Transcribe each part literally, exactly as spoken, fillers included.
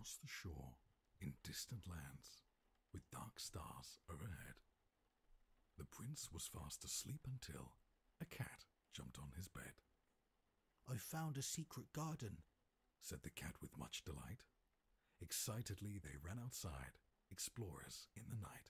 across the shore in distant lands with dark stars overhead. The prince was fast asleep until a cat jumped on his bed. "I found a secret garden," said the cat with much delight. Excitedly they ran outside, explorers in the night.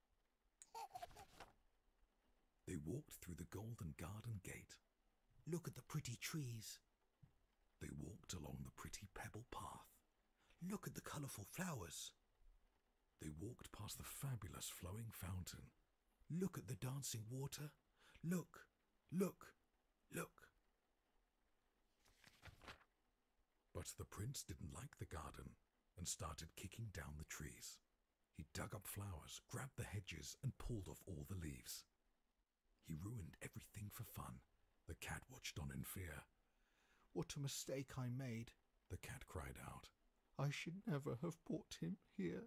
They walked through the golden garden gate. "Look at the pretty trees." They walked along the pretty pebble path. "Look at the colourful flowers." They walked past the fabulous flowing fountain. "Look at the dancing water. Look, look, look." But the prince didn't like the garden and started kicking down the trees. He dug up flowers, grabbed the hedges, and pulled off all the leaves. He ruined everything for fun. The cat watched on in fear. "What a mistake I made," the cat cried out. "I should never have brought him here."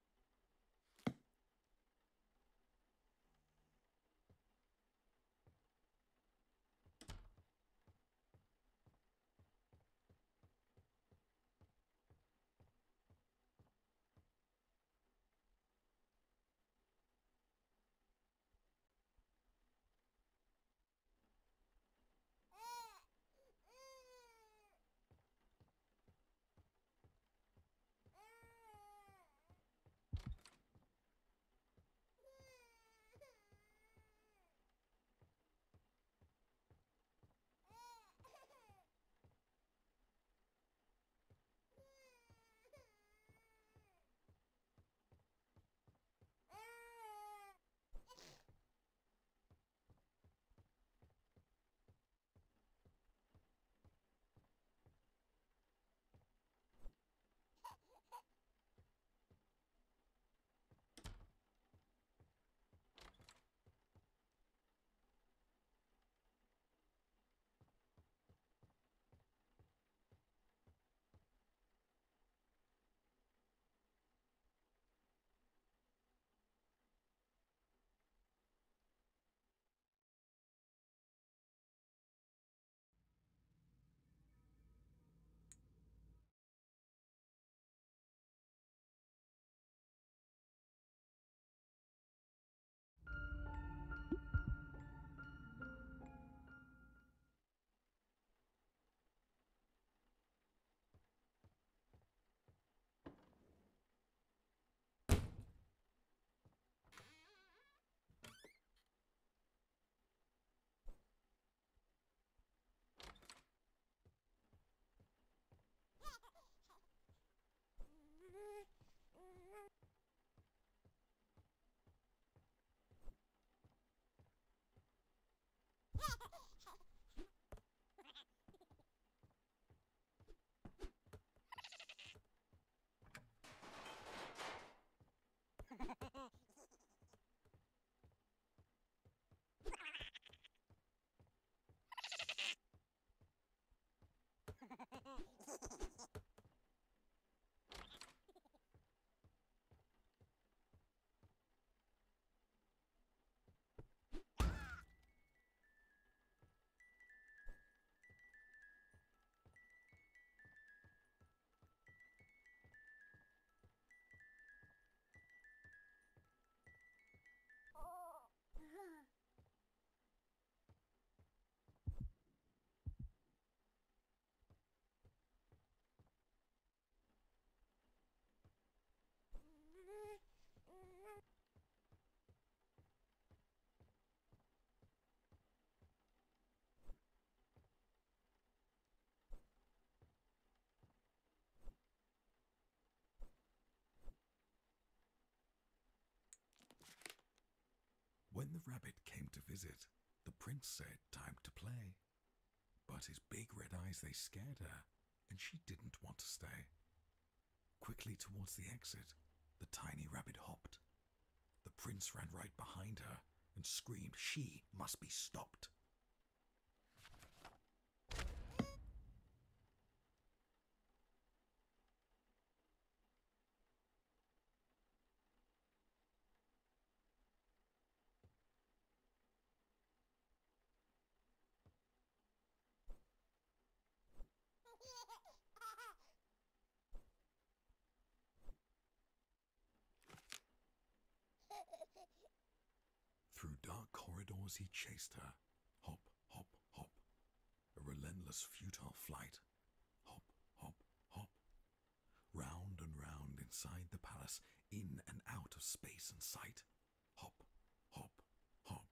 When the rabbit came to visit, the prince said time to play. But his big red eyes, they scared her, and she didn't want to stay. Quickly towards the exit, the tiny rabbit hopped. The prince ran right behind her and screamed she must be stopped. corridors he chased her. Hop, hop, hop. A relentless, futile flight. Hop, hop, hop. Round and round inside the palace, in and out of space and sight. Hop, hop, hop.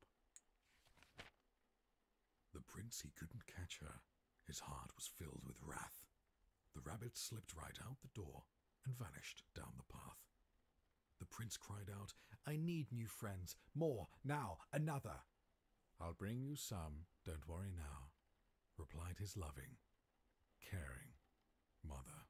The prince, he couldn't catch her. His heart was filled with wrath. The rabbit slipped right out the door and vanished down the path. The prince cried out, "I need new friends. More, now, another." "I'll bring you some, don't worry now," replied his loving, caring mother.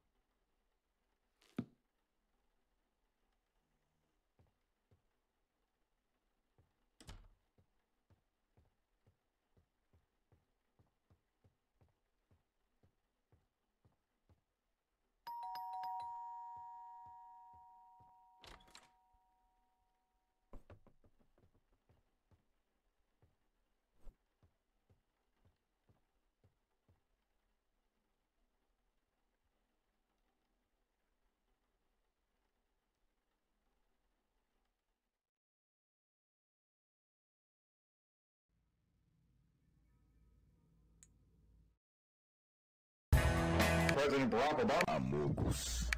President Barack Obama. Amigos.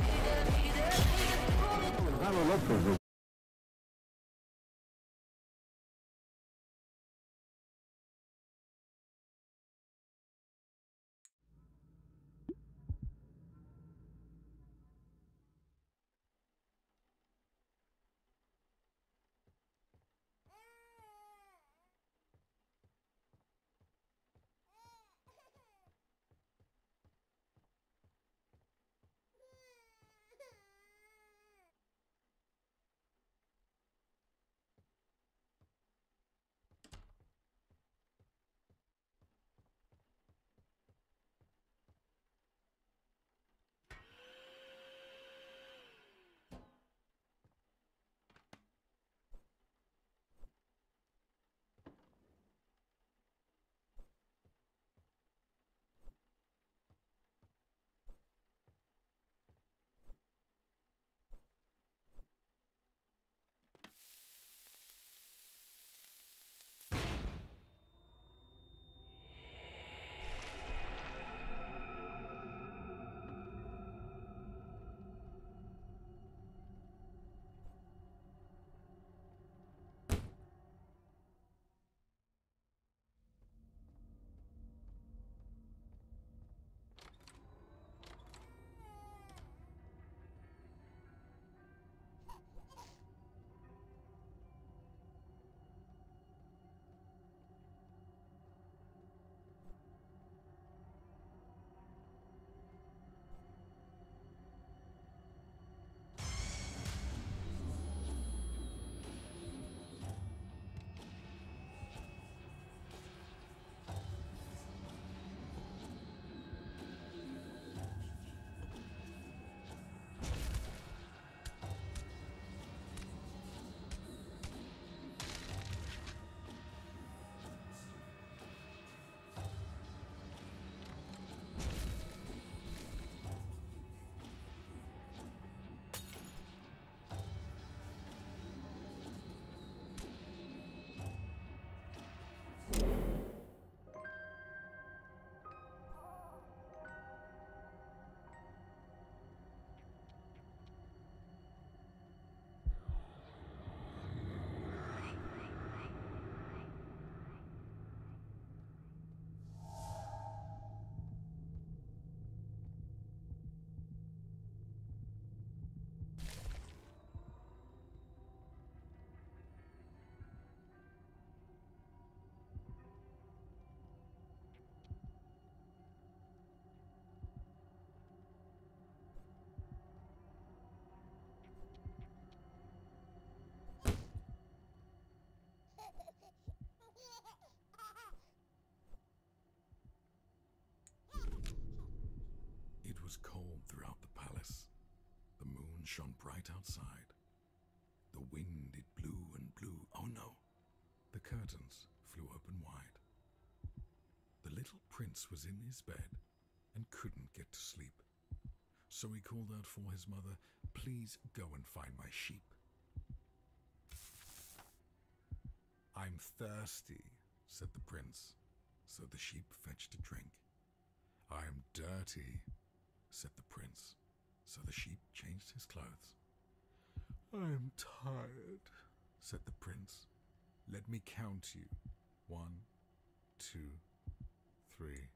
It was cold throughout the palace. The moon shone bright outside. The wind, it blew and blew. Oh no! The curtains flew open wide. The little prince was in his bed and couldn't get to sleep. So he called out for his mother, "Please go and find my sheep." I'm thirsty, said the prince, so the sheep fetched a drink. I'm dirty, said the prince, so the sheep changed his clothes. I'm tired, said the prince. Let me count you. One, two, three.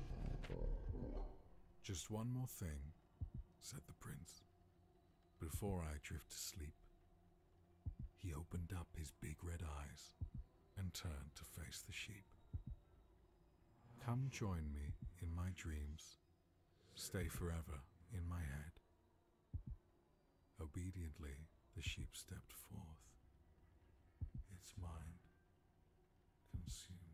Just one more thing, said the prince. Before I drift to sleep. He opened up his big red eyes and turned to face the sheep. Come join me in my dreams. Stay forever in my head. Obediently, the sheep stepped forth, its mind consumed.